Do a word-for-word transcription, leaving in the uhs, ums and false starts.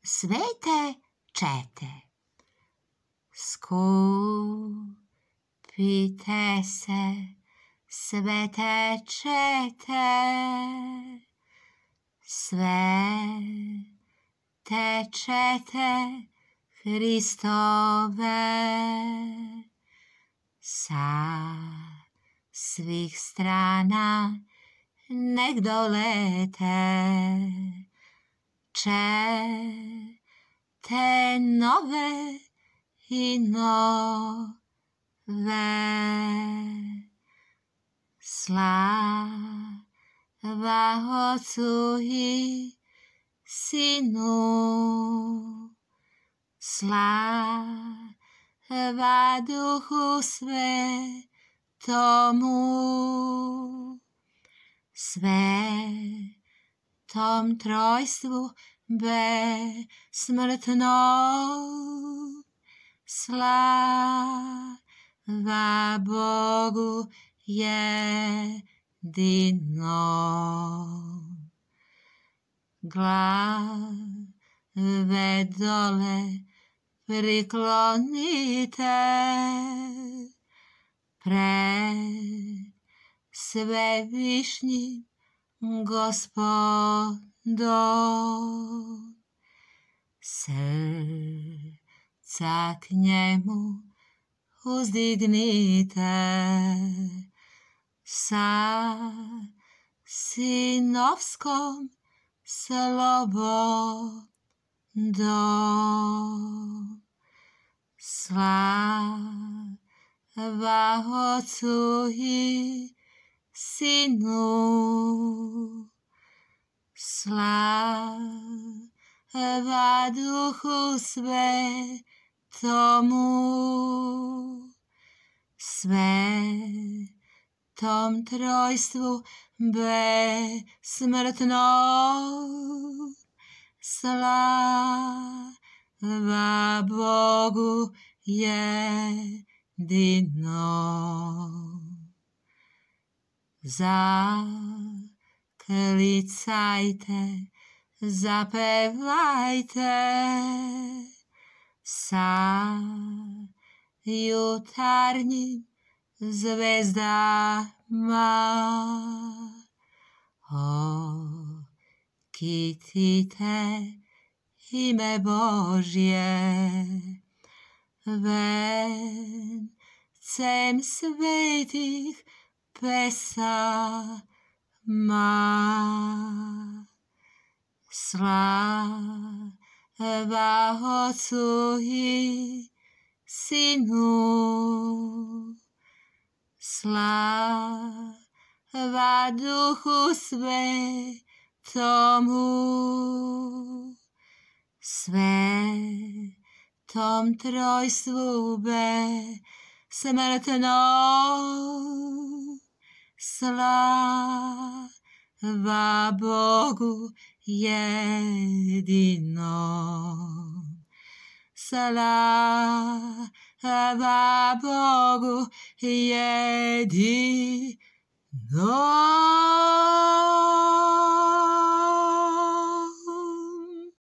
svete čete. Skupite se, svete čete, svete čete Hristove, sa svih strana nek dolete, čete nove i nove. Slava Otcu i Sinu, slava Duhu Svetomu, Svetom Trojstvu besmrtnom, slava Bogu jedinom. Glave dole priklonite pred svevišnjim Gospodom. Srca k njemu uzdignite sa sinovskom slobodom. Slava Otcu i Sinu, slava Duhu Svetomu, Svetom Trojstvu besmrtnom, slava Bogu jedinom. Zaklicajte, zapevajte sa jutarnjim zvezdama. Okitite ime Božje vencem svetih pesama. Slava Otcu i Sinu, slava Duhu Svetomu, Svetom Trojstvu besmrtnom, slava Bogu jedinom. Slava Bogu jedinom.